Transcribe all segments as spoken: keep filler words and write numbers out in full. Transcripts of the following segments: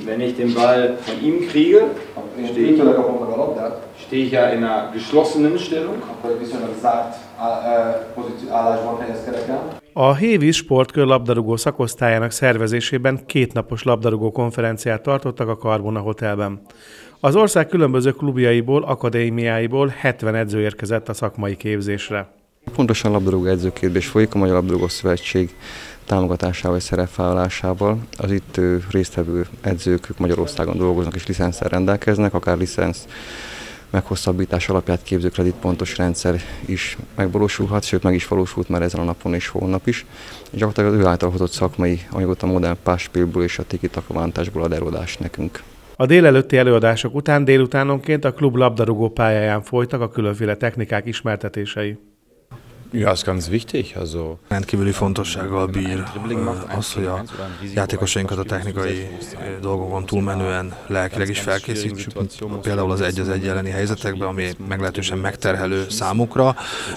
Wenn ich den Ball von ihm kriege, stehe ich, stehe ich ja in einer geschlossenen Stellung. A Hévíz Sportkör labdarúgó szakosztályának szervezésében kétnapos labdarúgó konferenciát tartottak a Karbona Hotelben. Az ország különböző klubjaiból, akadémiáiból hetven edző érkezett a szakmai képzésre. Pontosan labdarúgó edzőképzés folyik a Magyar Labdarúgó Szövetség támogatásával és szerepvállalásával. Az itt résztvevő edzők Magyarországon dolgoznak és licenszel rendelkeznek, akár licensz meghosszabbítás alapját képző kreditpontos rendszer is megvalósulhat, sőt meg is valósult már ezen a napon és holnap is. És gyakorlatilag az ő által hozott szakmai anyagot a modern passpélből és a tiki-taka-vántásból ad előadást nekünk. A délelőtti előadások után délutánonként a klub labdarúgó pályáján folytak a különféle technikák ismertetései. Ja, ez ganz wichtig. Also rendkívüli fontossággal bír az, hogy a játékosainkat a technikai dolgokon túlmenően lelkileg is felkészítsük, például az egy az egy elleni helyzetekben, ami meglehetősen megterhelő számukra.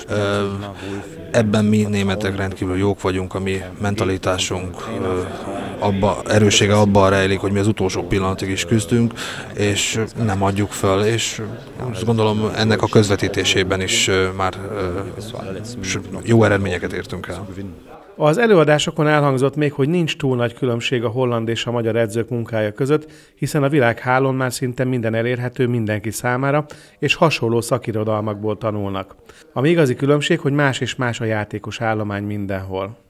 Ebben mi németek rendkívül jók vagyunk, a mi mentalitásunk abba, erőssége abban rejlik, hogy mi az utolsó pillanatig is küzdünk, és nem adjuk föl, és azt gondolom ennek a közvetítésében is már jó eredményeket értünk el. Az előadásokon elhangzott még, hogy nincs túl nagy különbség a holland és a magyar edzők munkája között, hiszen a világhálón már szinte minden elérhető mindenki számára, és hasonló szakirodalmakból tanulnak. Ami igazi különbség, hogy más és más a játékos állomány mindenhol.